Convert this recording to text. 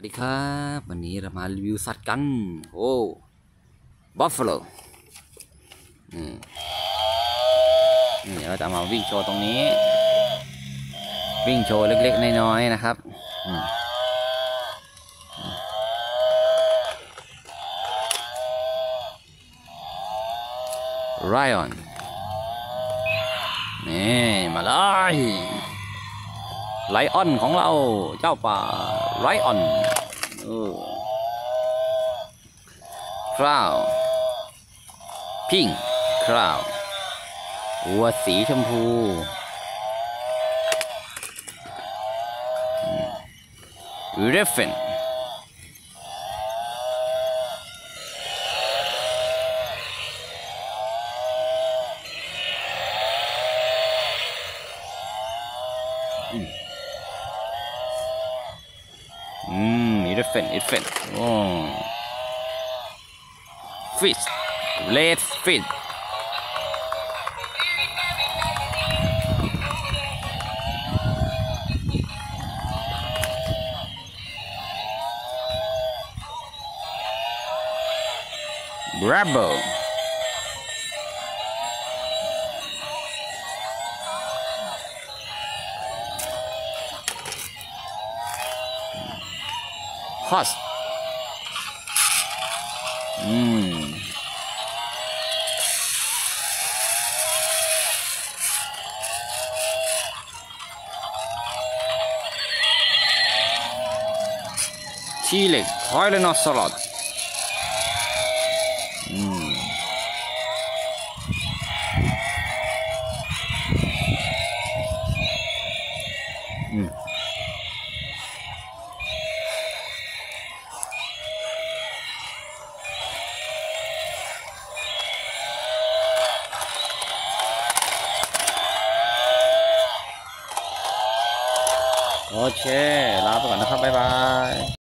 สวัสดีครับวันนี้เรามารีวิวสัตว์กันโอ้บัฟฟาโลนี่เราจะมาวิ่งโชว์ตรงนี้วิ่งโชว์เล็กๆน้อยๆนะครับไรออนนี่มาเลยไลออนของเราเจ้าป่าไรออนคราวพิงคราววัวสีชมพูเรฟเฟนอิดเฟนโอ้ฟิชเลดฟิชบราโบฮอสทีเล็กไทเลนอสลอดโอเคลาไปก่อนนะครับบ๊ายบาย